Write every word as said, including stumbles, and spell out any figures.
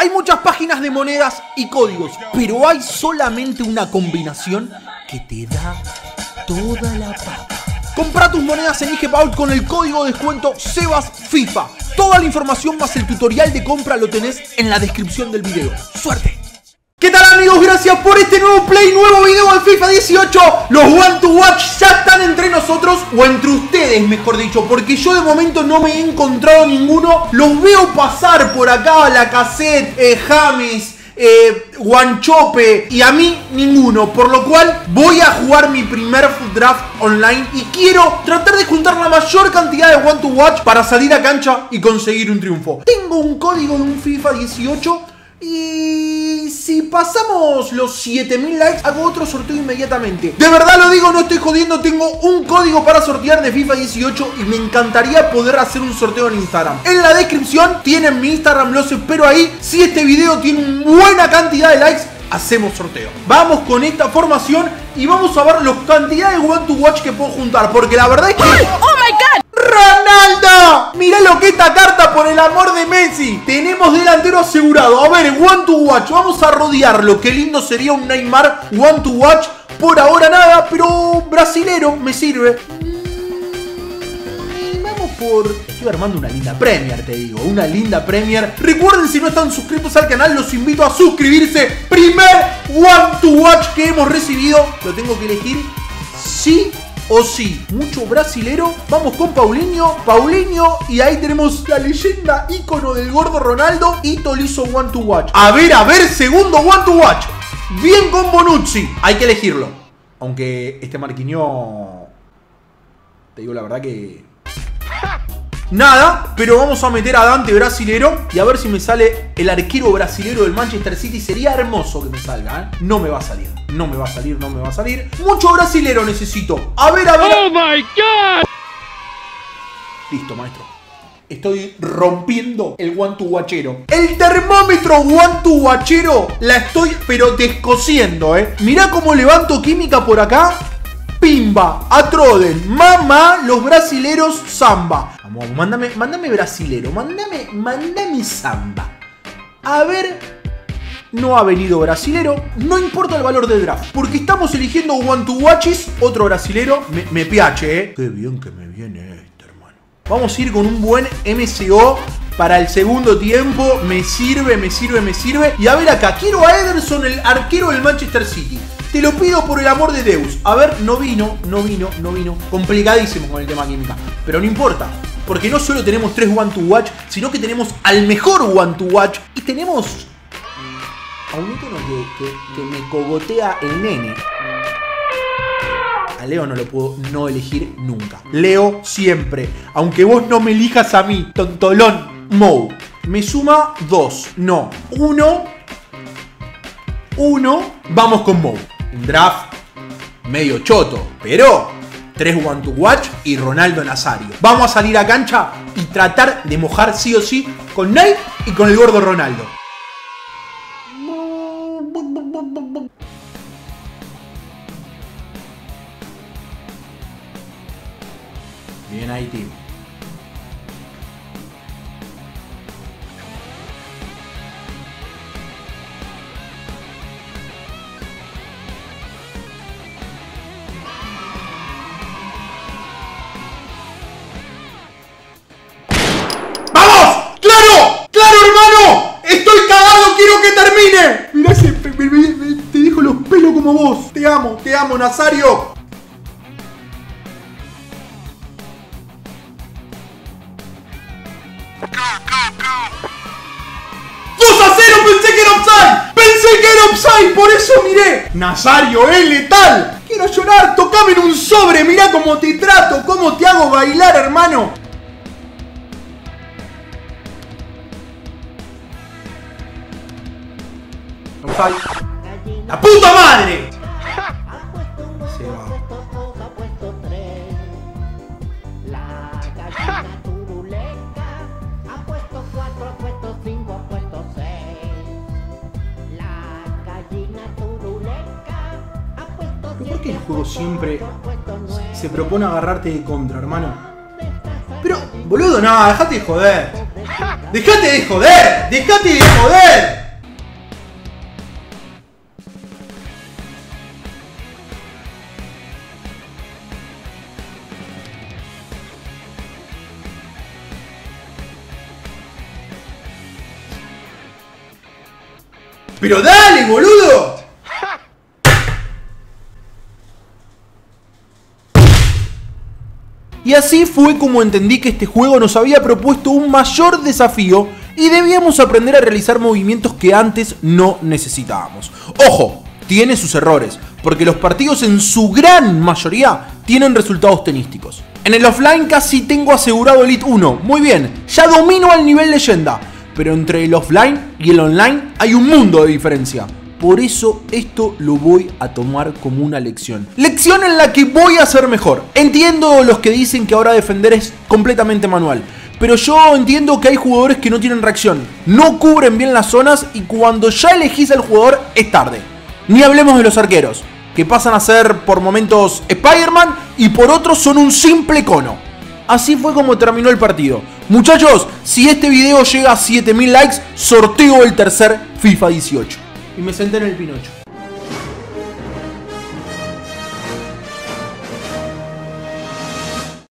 Hay muchas páginas de monedas y códigos, pero hay solamente una combinación que te da toda la papa. Compra tus monedas en IGPaul con el código de descuento SebasFIFA. Toda la información más el tutorial de compra lo tenés en la descripción del video. ¡Suerte! ¿Qué tal, amigos? Gracias por este nuevo play, nuevo video del FIFA dieciocho. Los One to Watch ya están entre nosotros, o entre ustedes, mejor dicho, porque yo de momento no me he encontrado ninguno. Los veo pasar por acá, Lacazette, eh, James, eh, Wanchope, y a mí ninguno. Por lo cual voy a jugar mi primer draft online y quiero tratar de juntar la mayor cantidad de One to Watch para salir a cancha y conseguir un triunfo. Tengo un código de un FIFA dieciocho. Y si pasamos los siete mil likes, hago otro sorteo inmediatamente. De verdad lo digo, no estoy jodiendo. Tengo un código para sortear de FIFA dieciocho y me encantaría poder hacer un sorteo en Instagram. En la descripción tienen mi Instagram, los espero ahí. Si este video tiene una buena cantidad de likes, hacemos sorteo. Vamos con esta formación y vamos a ver las cantidades de One to Watch que puedo juntar, porque la verdad es que... ¡Oh, my God! ¡Ronaldo! Mirá lo que esta carta, por el amor de Messi. Tenemos delantero asegurado. A ver, One to Watch. Vamos a rodearlo. Qué lindo sería un Neymar One to Watch. Por ahora nada, pero brasilero me sirve. Y vamos por... Estoy armando una linda Premier, te digo. Una linda Premier. Recuerden, si no están suscritos al canal, los invito a suscribirse. Primer One to Watch que hemos recibido. Lo tengo que elegir sí o sí. Mucho brasilero. Vamos con Paulinho. Paulinho. Y ahí tenemos la leyenda ícono del gordo Ronaldo. Y Tolisso One to Watch. A ver, a ver. Segundo One to Watch. Bien con Bonucci. Hay que elegirlo. Aunque este Marquinhos... Te digo la verdad que... Nada, pero vamos a meter a Dante brasilero y a ver si me sale el arquero brasilero del Manchester City. Sería hermoso que me salga, ¿eh? No me va a salir, no me va a salir, no me va a salir. Mucho brasilero necesito. A ver, a ver. ¡Oh, my God! Listo, maestro. Estoy rompiendo el One to Watchero. El termómetro One to Watchero la estoy, pero descosiendo, ¿eh? Mirá cómo levanto química por acá. Pimba, Atroden, mamá, los brasileros, samba. Vamos, vamos, mándame, mándame brasilero, mándame, mándame samba. A ver, no ha venido brasilero, no importa el valor del draft, porque estamos eligiendo One to Watches, otro brasilero, me, me piache, eh. Qué bien que me viene este, hermano. Vamos a ir con un buen M C O para el segundo tiempo, me sirve, me sirve, me sirve. Y a ver acá, quiero a Ederson, el arquero del Manchester City. Te lo pido por el amor de Deus. A ver, no vino, no vino, no vino. Complicadísimo con el tema química. Pero no importa. Porque no solo tenemos tres One to Watch, sino que tenemos al mejor One to Watch. Y tenemos a un ícono que, que, que me cogotea el nene. A Leo no lo puedo no elegir nunca. Leo siempre. Aunque vos no me elijas a mí, tontolón. Mou. Me suma dos. No. Uno. Uno. Vamos con Mou. Un draft medio choto, pero tres One to Watch y Ronaldo Nazario. Vamos a salir a cancha y tratar de mojar sí o sí con Ney y con el gordo Ronaldo. Bien ahí, team. Mirá ese, me, me, me, te dejo los pelos como vos. Te amo, te amo, Nazario. ¡dos a cero! Pensé que era offside. Pensé que era offside, por eso miré. Nazario, es letal. Quiero llorar, tocame en un sobre. Mirá cómo te trato, cómo te hago bailar, hermano. ¡La puta madre! Se va. ¿Pero por qué el juego siempre se propone agarrarte de contra, hermano? Pero, boludo, no, dejate de joder. Dejate de joder. Dejate de joder. ¡Pero dale, boludo! Y así fue como entendí que este juego nos había propuesto un mayor desafío y debíamos aprender a realizar movimientos que antes no necesitábamos. ¡Ojo! Tiene sus errores, porque los partidos en su gran mayoría tienen resultados tenísticos. En el offline casi tengo asegurado Elite uno, muy bien, ya domino al nivel leyenda, pero entre el offline y el online hay un mundo de diferencia. Por eso esto lo voy a tomar como una lección. Lección en la que voy a ser mejor. Entiendo los que dicen que ahora defender es completamente manual, pero yo entiendo que hay jugadores que no tienen reacción, no cubren bien las zonas y cuando ya elegís al jugador es tarde. Ni hablemos de los arqueros, que pasan a ser por momentos Spider-Man y por otros son un simple cono. Así fue como terminó el partido. Muchachos, si este video llega a siete mil likes, sorteo el tercer FIFA dieciocho. Y me senté en el Pinocho.